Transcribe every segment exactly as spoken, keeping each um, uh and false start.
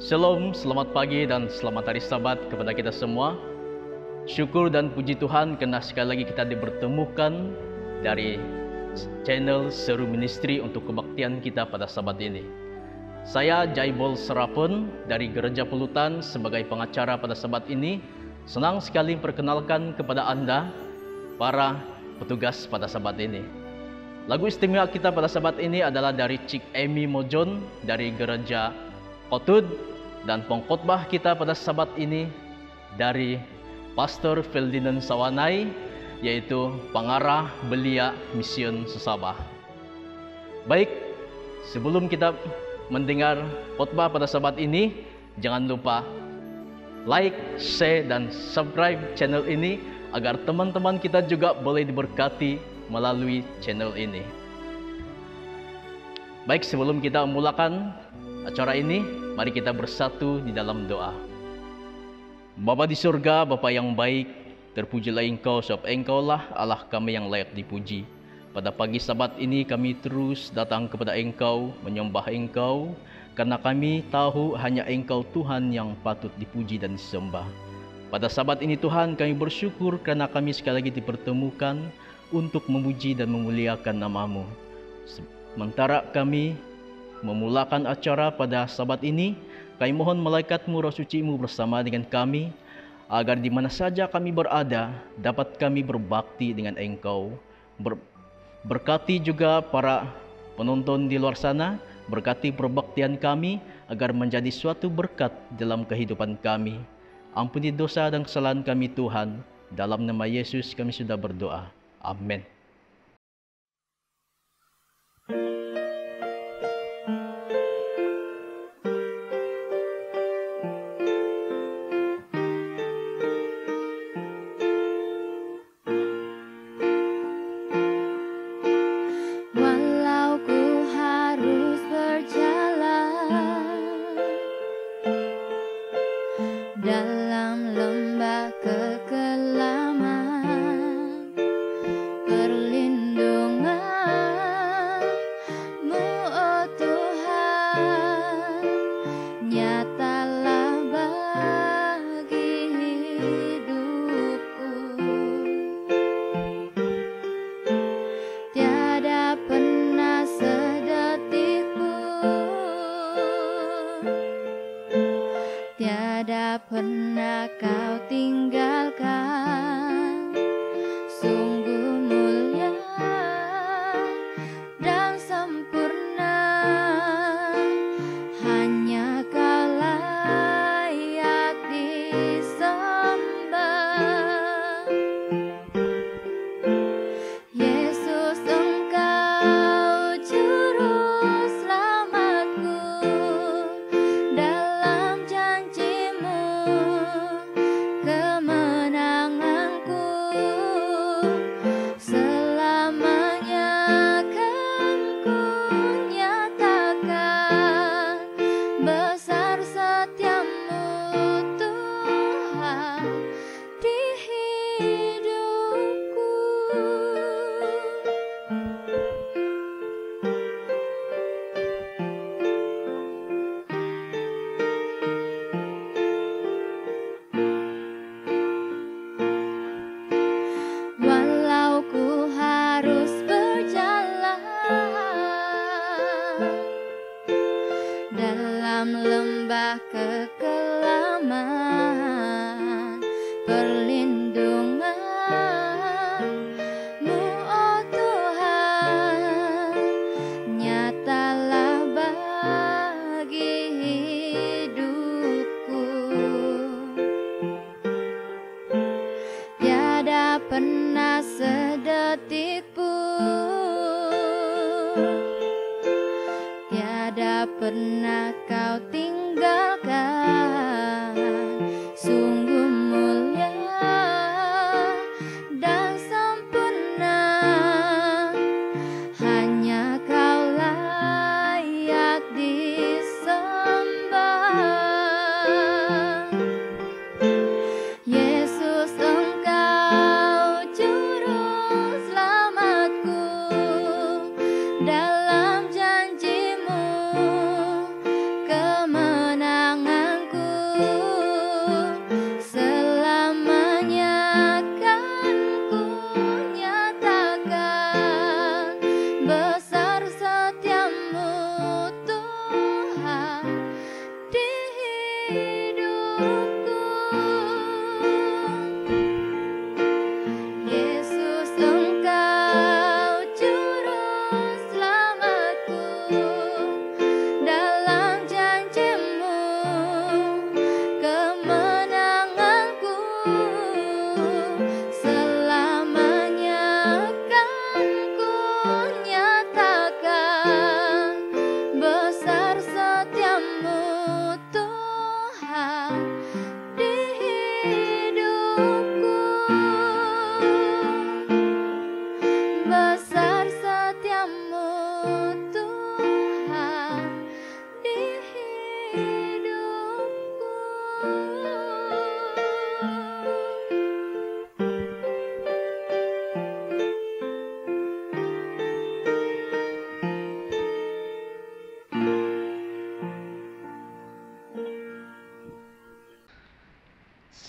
Shalom, selamat pagi dan selamat hari Sabat kepada kita semua. Syukur dan puji Tuhan karena sekali lagi kita dipertemukan dari channel Seru Ministry untuk kebaktian kita pada Sabat ini. Saya Jaibol Serapun dari Gereja Pulutan sebagai pengacara pada Sabat ini. Senang sekali perkenalkan kepada Anda para petugas pada Sabat ini. Lagu istimewa kita pada Sabat ini adalah dari Cik Amy Mojon dari Gereja Kotud, dan pengkhotbah kita pada Sabat ini dari Pastor Ferdinand Sawanai, yaitu Pengarah Belia Mission Sesabah. Baik, sebelum kita mendengar khotbah pada Sabat ini, jangan lupa like, share, dan subscribe channel ini agar teman-teman kita juga boleh diberkati melalui channel ini. Baik, sebelum kita memulakan acara ini, mari kita bersatu di dalam doa. Bapa di surga, Bapa yang baik, terpujilah Engkau sebab Engkaulah Allah kami yang layak dipuji. Pada pagi Sabat ini kami terus datang kepada Engkau, menyembah Engkau, karena kami tahu hanya Engkau Tuhan yang patut dipuji dan disembah. Pada Sabat ini Tuhan, kami bersyukur karena kami sekali lagi dipertemukan untuk memuji dan memuliakan nama-Mu. Sementara kami memulakan acara pada Sabat ini, kami mohon malaikat-Mu, Roh Suci-Mu bersama dengan kami, agar di mana saja kami berada, dapat kami berbakti dengan Engkau. Ber berkati juga para penonton di luar sana, berkati perbaktian kami, agar menjadi suatu berkat dalam kehidupan kami. Ampuni dosa dan kesalahan kami Tuhan, dalam nama Yesus kami sudah berdoa. Amin. Sungguh mulia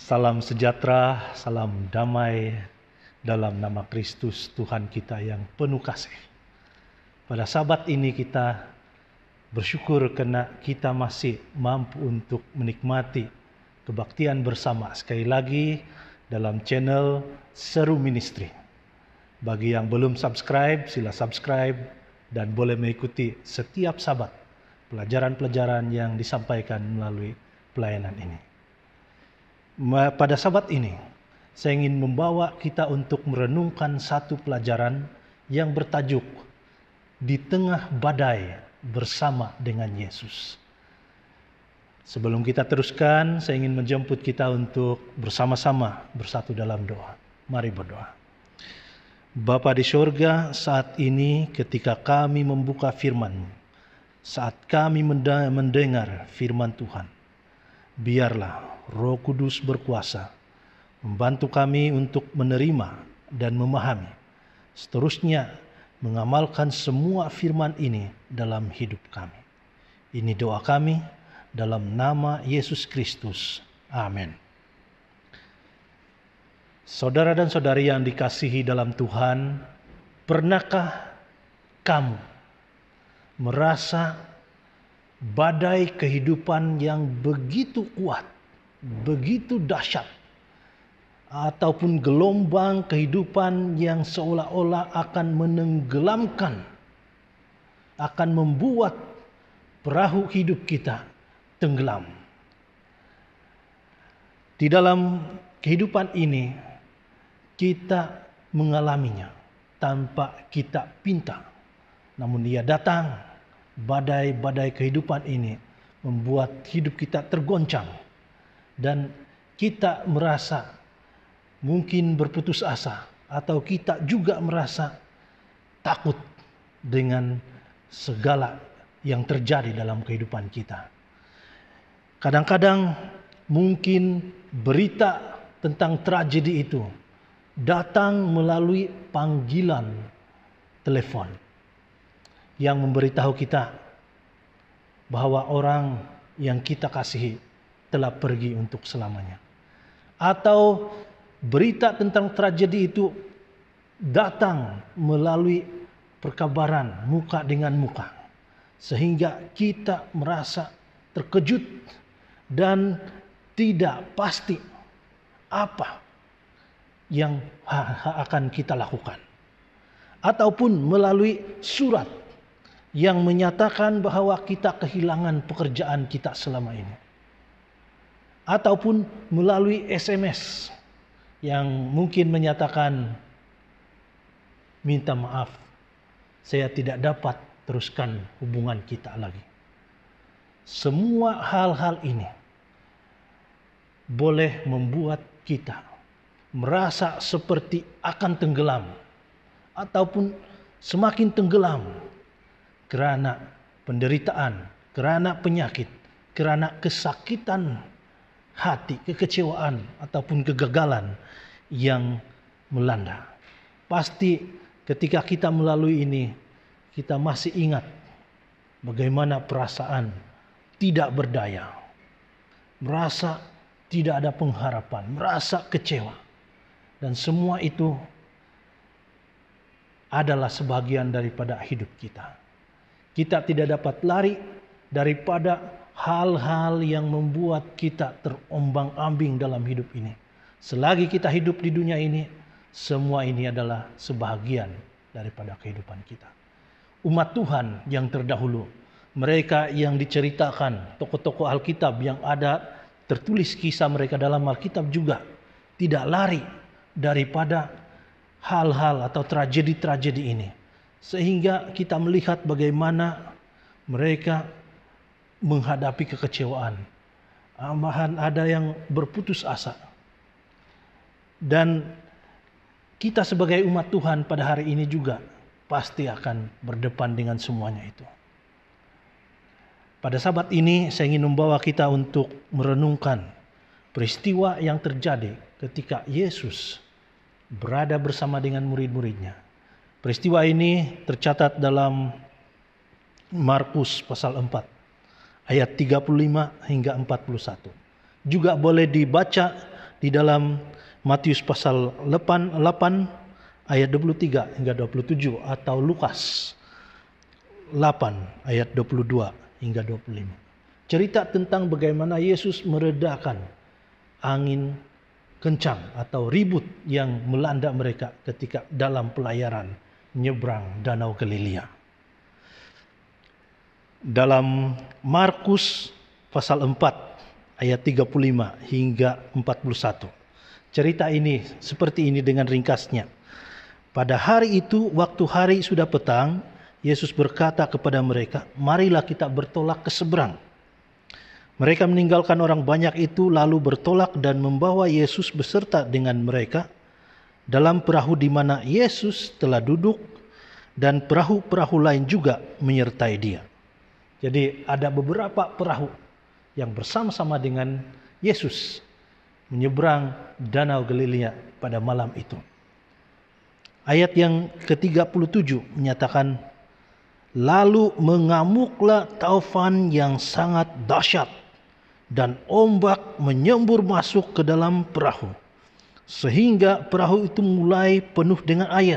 Salam sejahtera, salam damai dalam nama Kristus Tuhan kita yang penuh kasih. Pada sabat ini kita bersyukur karena kita masih mampu untuk menikmati kebaktian bersama sekali lagi dalam channel Seru Ministry. Bagi yang belum subscribe, sila subscribe dan boleh mengikuti setiap sabat pelajaran-pelajaran yang disampaikan melalui pelayanan ini. Pada sabat ini, saya ingin membawa kita untuk merenungkan satu pelajaran yang bertajuk Di Tengah Badai Bersama dengan Yesus. Sebelum kita teruskan, saya ingin menjemput kita untuk bersama-sama bersatu dalam doa. Mari berdoa. Bapa di surga, saat ini ketika kami membuka firman-Mu, saat kami mendengar firman Tuhan, biarlah Roh Kudus berkuasa, membantu kami untuk menerima dan memahami, seterusnya mengamalkan semua firman ini dalam hidup kami. Ini doa kami dalam nama Yesus Kristus. Amin. Saudara dan saudari yang dikasihi dalam Tuhan, pernahkah kamu merasa badai kehidupan yang begitu kuat, begitu dahsyat, ataupun gelombang kehidupan yang seolah-olah akan menenggelamkan, akan membuat perahu hidup kita tenggelam? Di dalam kehidupan ini, kita mengalaminya tanpa kita pinta. Namun ia datang, badai-badai kehidupan ini membuat hidup kita tergoncang. Dan kita merasa mungkin berputus asa. Atau kita juga merasa takut dengan segala yang terjadi dalam kehidupan kita. Kadang-kadang mungkin berita tentang tragedi itu datang melalui panggilan telepon yang memberitahu kita bahwa orang yang kita kasihi telah pergi untuk selamanya. Atau berita tentang tragedi itu datang melalui perkabaran muka dengan muka, sehingga kita merasa terkejut dan tidak pasti apa yang akan kita lakukan. Ataupun melalui surat yang menyatakan bahwa kita kehilangan pekerjaan kita selama ini. Ataupun melalui S M S yang mungkin menyatakan, minta maaf, saya tidak dapat teruskan hubungan kita lagi. Semua hal-hal ini boleh membuat kita merasa seperti akan tenggelam ataupun semakin tenggelam karena penderitaan, karena penyakit, karena kesakitan hati, kekecewaan ataupun kegagalan yang melanda. Pasti ketika kita melalui ini, kita masih ingat bagaimana perasaan tidak berdaya, merasa tidak ada pengharapan, merasa kecewa. Dan semua itu adalah sebagian daripada hidup kita. Kita tidak dapat lari daripada hal-hal yang membuat kita terombang-ambing dalam hidup ini. Selagi kita hidup di dunia ini, semua ini adalah sebahagian daripada kehidupan kita. Umat Tuhan yang terdahulu, mereka yang diceritakan, tokoh-tokoh Alkitab yang ada tertulis kisah mereka dalam Alkitab juga tidak lari daripada hal-hal atau tragedi-tragedi ini. Sehingga kita melihat bagaimana mereka menghadapi kekecewaan. Bahkan ada yang berputus asa. Dan kita sebagai umat Tuhan pada hari ini juga pasti akan berdepan dengan semuanya itu. Pada sabat ini saya ingin membawa kita untuk merenungkan peristiwa yang terjadi ketika Yesus berada bersama dengan murid-muridnya. Peristiwa ini tercatat dalam Markus pasal empat ayat tiga puluh lima hingga empat puluh satu. Juga boleh dibaca di dalam Matius pasal delapan ayat dua puluh tiga hingga dua puluh tujuh, atau Lukas delapan ayat dua puluh dua hingga dua puluh lima. Cerita tentang bagaimana Yesus meredakan angin kencang atau ribut yang melanda mereka ketika dalam pelayaran nyebrang Danau Galilea. Dalam Markus pasal empat ayat tiga puluh lima hingga empat puluh satu. Cerita ini seperti ini dengan ringkasnya. Pada hari itu, waktu hari sudah petang, Yesus berkata kepada mereka, "Marilah kita bertolak ke seberang." Mereka meninggalkan orang banyak itu lalu bertolak dan membawa Yesus beserta dengan mereka dalam perahu di mana Yesus telah duduk, dan perahu-perahu lain juga menyertai dia. Jadi ada beberapa perahu yang bersama-sama dengan Yesus menyeberang Danau Galilea pada malam itu. Ayat yang ke tiga puluh tujuh menyatakan, "Lalu mengamuklah taufan yang sangat dahsyat, dan ombak menyembur masuk ke dalam perahu, sehingga perahu itu mulai penuh dengan air.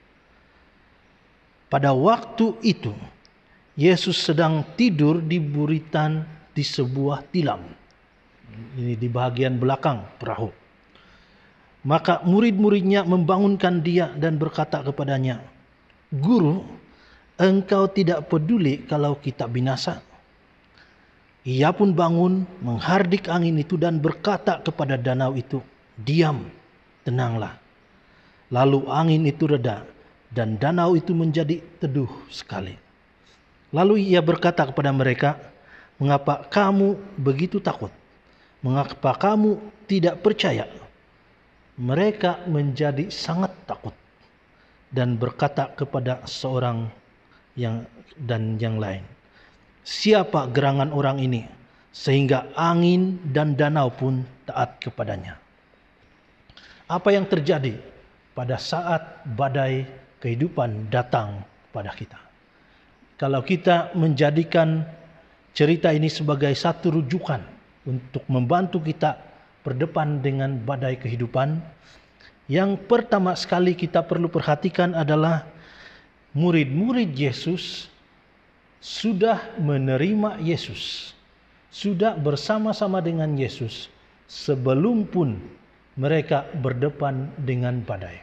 Pada waktu itu, Yesus sedang tidur di buritan di sebuah tilam." Ini di bagian belakang perahu. Maka murid-muridnya membangunkan dia dan berkata kepadanya, "Guru, engkau tidak peduli kalau kita binasa?" Ia pun bangun, menghardik angin itu dan berkata kepada danau itu, "Diam, tenanglah." Lalu angin itu reda dan danau itu menjadi teduh sekali. Lalu ia berkata kepada mereka, "Mengapa kamu begitu takut? Mengapa kamu tidak percaya?" Mereka menjadi sangat takut dan berkata kepada seorang yang dan yang lain, "Siapa gerangan orang ini sehingga angin dan danau pun taat kepadanya?" Apa yang terjadi pada saat badai kehidupan datang pada kita? Kalau kita menjadikan cerita ini sebagai satu rujukan untuk membantu kita berdepan dengan badai kehidupan, yang pertama sekali kita perlu perhatikan adalah murid-murid Yesus sudah menerima Yesus, sudah bersama-sama dengan Yesus sebelum pun mereka berdepan dengan badai.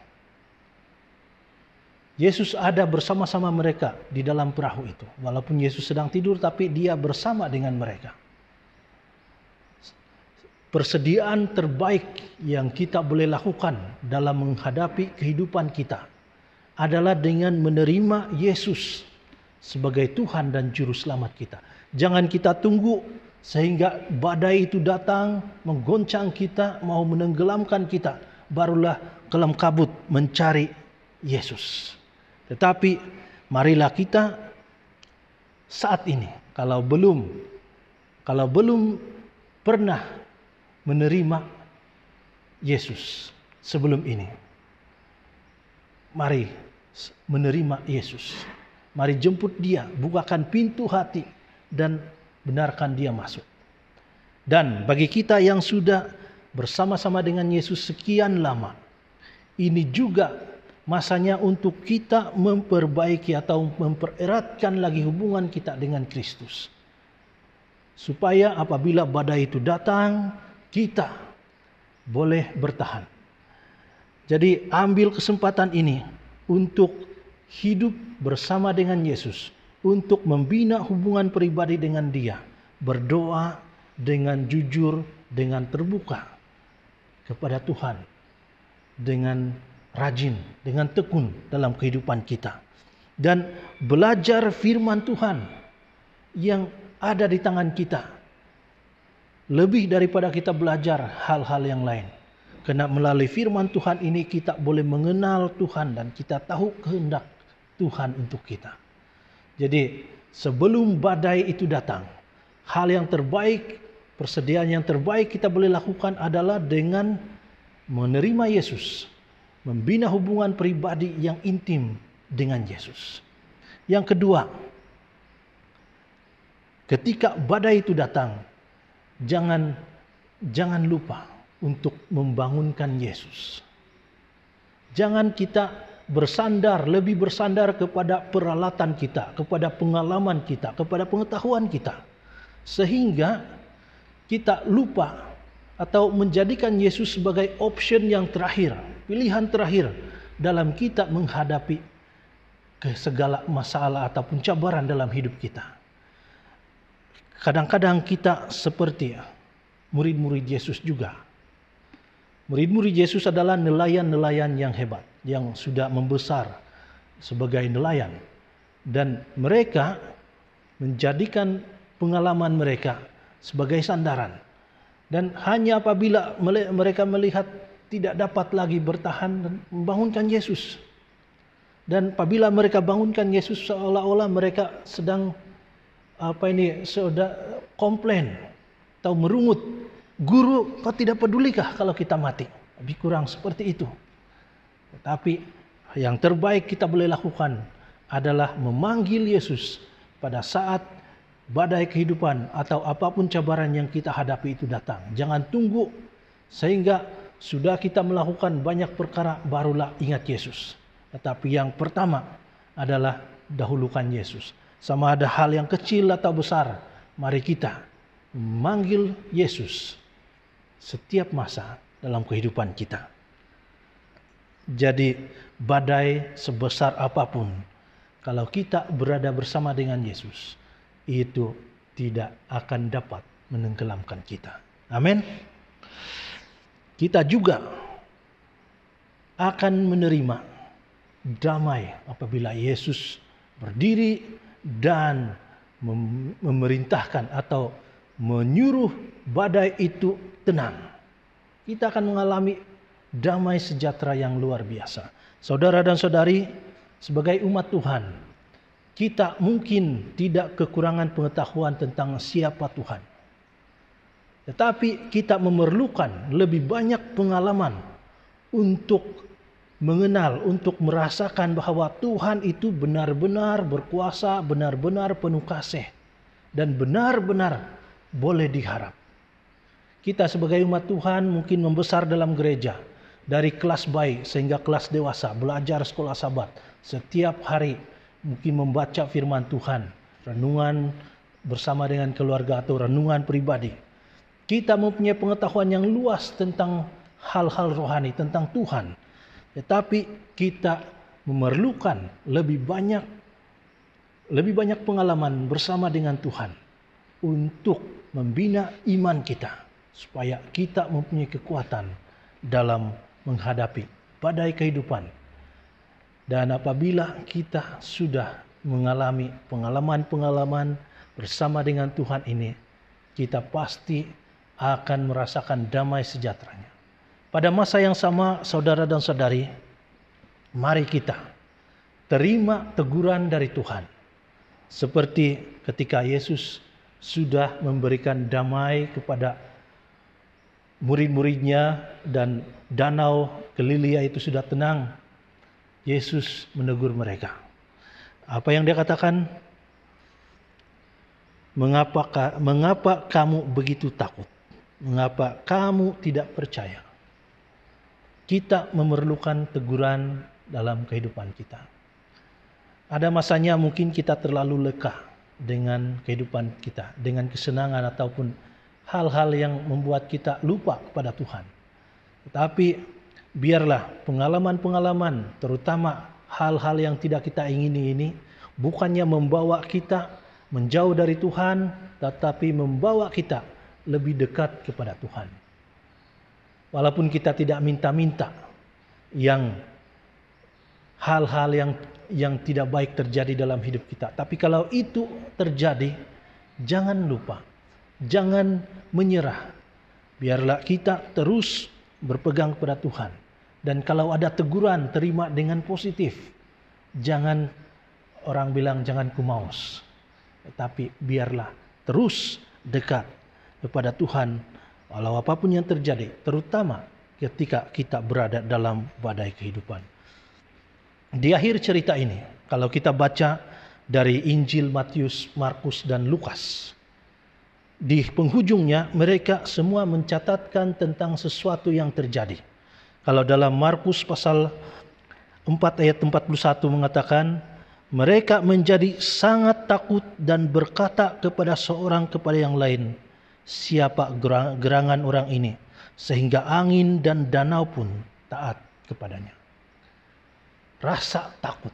Yesus ada bersama-sama mereka di dalam perahu itu. Walaupun Yesus sedang tidur, tapi dia bersama dengan mereka. Persediaan terbaik yang kita boleh lakukan dalam menghadapi kehidupan kita adalah dengan menerima Yesus sebagai Tuhan dan Juru Selamat kita. Jangan kita tunggu sehingga badai itu datang, menggoncang kita, mau menenggelamkan kita, barulah kelam kabut mencari Yesus. Tetapi marilah kita saat ini, kalau belum kalau belum pernah menerima Yesus sebelum ini, mari menerima Yesus. Mari jemput dia, bukakan pintu hati dan benarkan dia masuk. Dan bagi kita yang sudah bersama-sama dengan Yesus sekian lama, ini juga masanya untuk kita memperbaiki atau mempereratkan lagi hubungan kita dengan Kristus. Supaya apabila badai itu datang, kita boleh bertahan. Jadi ambil kesempatan ini untuk hidup bersama dengan Yesus, untuk membina hubungan pribadi dengan Dia, berdoa dengan jujur, dengan terbuka kepada Tuhan, dengan rajin, dengan tekun dalam kehidupan kita, dan belajar firman Tuhan yang ada di tangan kita lebih daripada kita belajar hal-hal yang lain. Karena melalui firman Tuhan ini kita boleh mengenal Tuhan dan kita tahu kehendak Tuhan untuk kita. Jadi sebelum badai itu datang, hal yang terbaik, persediaan yang terbaik kita boleh lakukan adalah dengan menerima Yesus, membina hubungan pribadi yang intim dengan Yesus. Yang kedua, ketika badai itu datang, jangan jangan lupa untuk membangunkan Yesus. Jangan kita bersandar, lebih bersandar kepada peralatan kita, kepada pengalaman kita, kepada pengetahuan kita. Sehingga kita lupa atau menjadikan Yesus sebagai option yang terakhir, pilihan terakhir dalam kita menghadapi ke segala masalah ataupun cabaran dalam hidup kita. Kadang-kadang kita seperti murid-murid Yesus juga. Murid-murid Yesus adalah nelayan-nelayan yang hebat, yang sudah membesar sebagai nelayan. Dan mereka menjadikan pengalaman mereka sebagai sandaran. Dan hanya apabila mereka melihat tidak dapat lagi bertahan dan membangunkan Yesus. Dan apabila mereka bangunkan Yesus, seolah-olah mereka sedang apa ini sudah komplain atau merungut. Guru, kau tidak pedulikah kalau kita mati? Lebih kurang seperti itu. Tetapi yang terbaik kita boleh lakukan adalah memanggil Yesus pada saat badai kehidupan atau apapun cabaran yang kita hadapi itu datang. Jangan tunggu sehingga sudah kita melakukan banyak perkara barulah ingat Yesus. Tetapi yang pertama adalah dahulukan Yesus. Sama ada hal yang kecil atau besar, mari kita memanggil Yesus setiap masa dalam kehidupan kita. Jadi badai sebesar apapun, kalau kita berada bersama dengan Yesus, itu tidak akan dapat menenggelamkan kita. Amin. Kita juga akan menerima damai apabila Yesus berdiri dan mem- memerintahkan atau menyuruh badai itu tenang. Kita akan mengalami damai sejahtera yang luar biasa. Saudara dan saudari, sebagai umat Tuhan, kita mungkin tidak kekurangan pengetahuan tentang siapa Tuhan. Tetapi kita memerlukan lebih banyak pengalaman untuk mengenal, untuk merasakan bahwa Tuhan itu benar-benar berkuasa, benar-benar penuh kasih, dan benar-benar boleh diharap. Kita sebagai umat Tuhan mungkin membesar dalam gereja, dari kelas bayi sehingga kelas dewasa, belajar sekolah Sabat, setiap hari mungkin membaca firman Tuhan, renungan bersama dengan keluarga atau renungan pribadi. Kita mempunyai pengetahuan yang luas tentang hal-hal rohani, tentang Tuhan. Tetapi kita memerlukan lebih banyak lebih banyak pengalaman bersama dengan Tuhan untuk membina iman kita, supaya kita mempunyai kekuatan dalam menghadapi badai kehidupan. Dan apabila kita sudah mengalami pengalaman-pengalaman bersama dengan Tuhan ini, kita pasti akan merasakan damai sejahteranya. Pada masa yang sama, saudara dan saudari, mari kita terima teguran dari Tuhan. Seperti ketika Yesus sudah memberikan damai kepada murid-muridnya dan danau Galilea itu sudah tenang, Yesus menegur mereka. Apa yang dia katakan? Mengapa, mengapa kamu begitu takut? Mengapa kamu tidak percaya? Kita memerlukan teguran dalam kehidupan kita. Ada masanya mungkin kita terlalu leka dengan kehidupan kita, dengan kesenangan ataupun hal-hal yang membuat kita lupa kepada Tuhan. Tetapi biarlah pengalaman-pengalaman, terutama hal-hal yang tidak kita ingini ini, bukannya membawa kita menjauh dari Tuhan, tetapi membawa kita lebih dekat kepada Tuhan. Walaupun kita tidak minta-minta yang hal-hal yang yang tidak baik terjadi dalam hidup kita. Tapi kalau itu terjadi, jangan lupa, jangan menyerah. Biarlah kita terus berpegang kepada Tuhan. Dan kalau ada teguran, terima dengan positif. Jangan, orang bilang jangan kumaus. Tetapi biarlah terus dekat kepada Tuhan walau apapun yang terjadi, terutama ketika kita berada dalam badai kehidupan. Di akhir cerita ini, kalau kita baca dari Injil Matius, Markus, dan Lukas, di penghujungnya mereka semua mencatatkan tentang sesuatu yang terjadi. Kalau dalam Markus pasal empat ayat empat puluh satu mengatakan, mereka menjadi sangat takut dan berkata kepada seorang kepada yang lain, siapa gerangan orang ini, sehingga angin dan danau pun taat kepadanya. Rasa takut.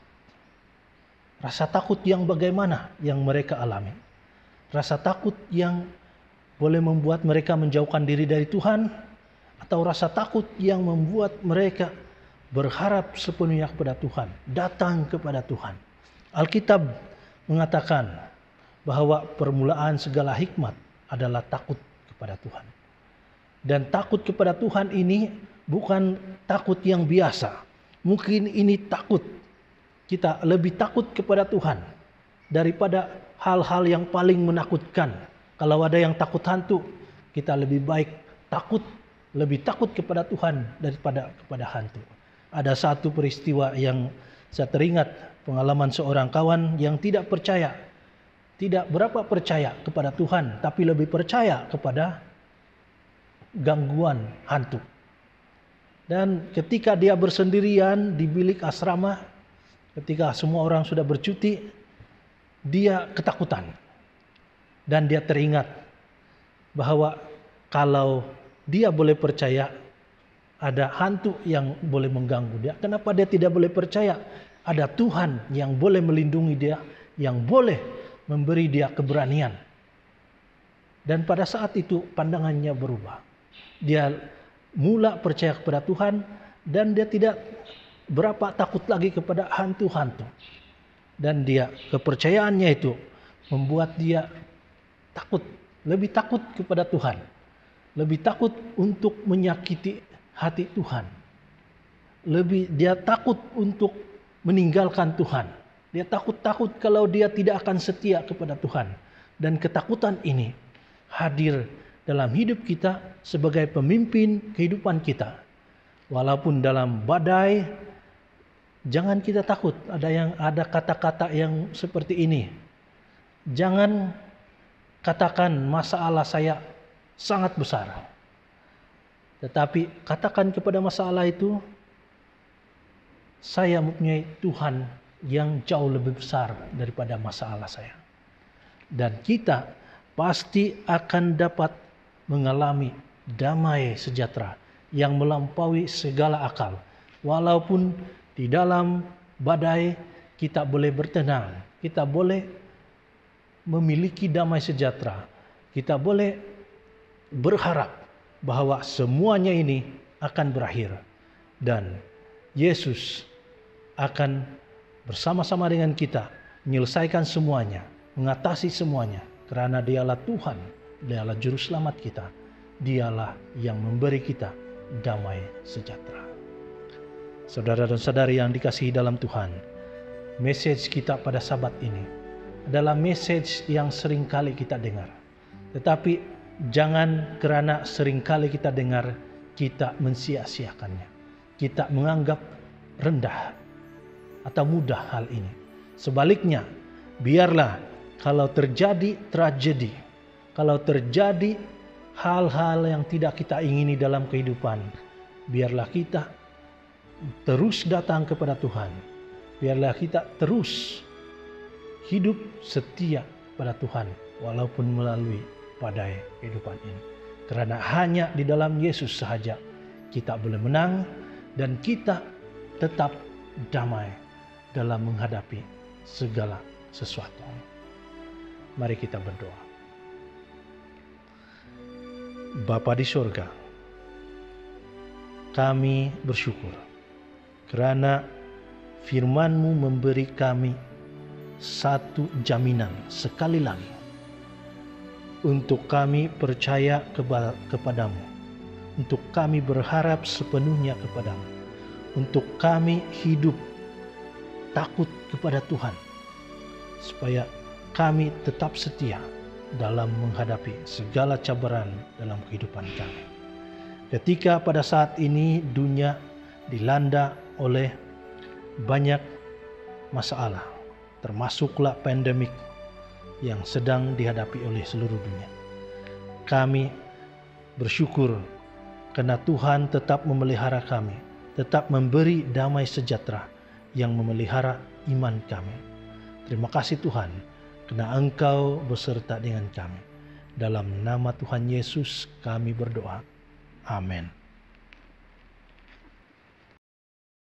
Rasa takut yang bagaimana yang mereka alami? Rasa takut yang boleh membuat mereka menjauhkan diri dari Tuhan, atau rasa takut yang membuat mereka berharap sepenuhnya kepada Tuhan, datang kepada Tuhan. Alkitab mengatakan bahwa permulaan segala hikmat adalah takut kepada Tuhan. Dan takut kepada Tuhan ini bukan takut yang biasa. Mungkin ini takut, kita lebih takut kepada Tuhan daripada hal-hal yang paling menakutkan. Kalau ada yang takut hantu, kita lebih baik takut, lebih takut kepada Tuhan daripada kepada hantu. Ada satu peristiwa yang saya teringat, pengalaman seorang kawan yang tidak percaya, tidak berapa percaya kepada Tuhan, tapi lebih percaya kepada gangguan hantu. Dan ketika dia bersendirian di bilik asrama, ketika semua orang sudah bercuti, dia ketakutan. Dan dia teringat bahwa kalau dia boleh percaya ada hantu yang boleh mengganggu dia, kenapa dia tidak boleh percaya ada Tuhan yang boleh melindungi dia, yang boleh memberi dia keberanian. Dan pada saat itu pandangannya berubah. Dia mula percaya kepada Tuhan dan dia tidak berapa takut lagi kepada hantu-hantu. Dan dia, kepercayaannya itu membuat dia takut, lebih takut kepada Tuhan. Lebih takut untuk menyakiti hati Tuhan. Lebih dia takut untuk meninggalkan Tuhan. Dia takut-takut kalau dia tidak akan setia kepada Tuhan. Dan ketakutan ini hadir dalam hidup kita sebagai pemimpin kehidupan kita. Walaupun dalam badai, jangan kita takut. Ada yang ada kata-kata yang seperti ini. Jangan katakan masalah saya sangat besar. Tetapi katakan kepada masalah itu, saya mempunyai Tuhan yang jauh lebih besar daripada masalah saya. Dan kita pasti akan dapat mengalami damai sejahtera yang melampaui segala akal. Walaupun di dalam badai kita boleh bertenang, kita boleh memiliki damai sejahtera, kita boleh berharap bahwa semuanya ini akan berakhir dan Yesus akan bersama-sama dengan kita menyelesaikan semuanya, mengatasi semuanya, karena Dialah Tuhan, Dialah Juru Selamat kita, Dialah yang memberi kita damai sejahtera. Saudara dan saudari yang dikasihi dalam Tuhan, message kita pada Sabat ini adalah message yang sering kali kita dengar. Tetapi jangan karena sering kali kita dengar, kita mensia-siakannya. Kita menganggap rendah atau mudah hal ini. Sebaliknya, biarlah kalau terjadi tragedi, kalau terjadi hal-hal yang tidak kita ingini dalam kehidupan, biarlah kita terus datang kepada Tuhan. Biarlah kita terus hidup setia pada Tuhan walaupun melalui badai kehidupan ini. Karena hanya di dalam Yesus sahaja kita boleh menang dan kita tetap damai dalam menghadapi segala sesuatu. Mari kita berdoa. Bapa di surga, kami bersyukur karena firman-Mu memberi kami satu jaminan sekali lagi untuk kami percaya kepadamu, untuk kami berharap sepenuhnya kepadamu, untuk kami hidup takut kepada Tuhan, supaya kami tetap setia dalam menghadapi segala cabaran dalam kehidupan kami. Ketika pada saat ini dunia dilanda oleh banyak masalah, termasuklah pandemik yang sedang dihadapi oleh seluruh dunia. kami bersyukur karena Tuhan tetap memelihara kami, tetap memberi damai sejahtera yang memelihara iman kami. Terima kasih Tuhan, karena Engkau beserta dengan kami. Dalam nama Tuhan Yesus kami berdoa. Amin.